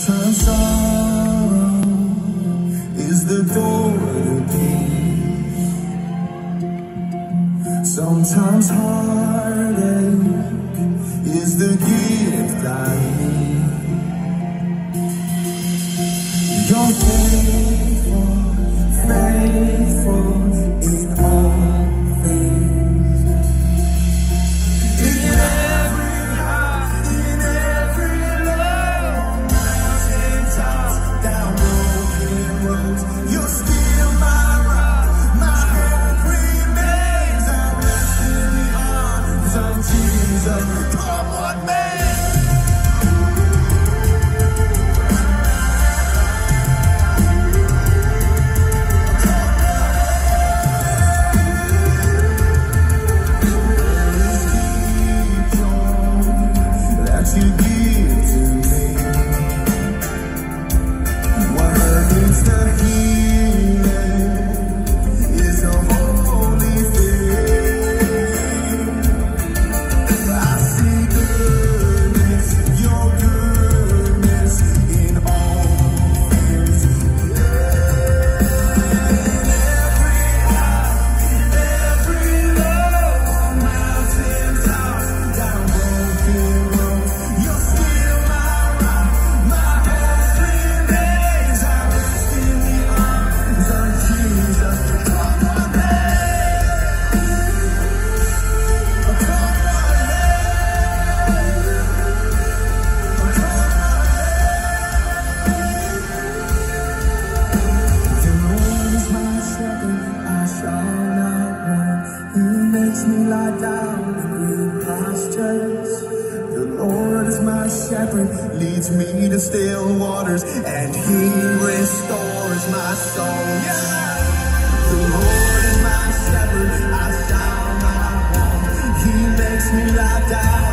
Sometimes sorrow is the door to peace. Sometimes heartache is the gift I need. You're faithful, faithful in all things. In every high, in every low, mountaintops, down broken roads, you're still my rock, my hope remains. I rest in the arms of Jesus. Come what may. You give to me. What hurts the healing is a holy thing. I see goodness, your goodness in all things. Every high, every low, mountaintops, down broken roads. You're still my rock, my hope remains. I rest in the arms of Jesus. Come on, the Lord is my shepherd, I shall not want. He makes me lie down in green pastures. The Lord is my shepherd, leads me to still waters, and He restores my soul. Yeah! The Lord is my shepherd, I shall not want. He makes me lie down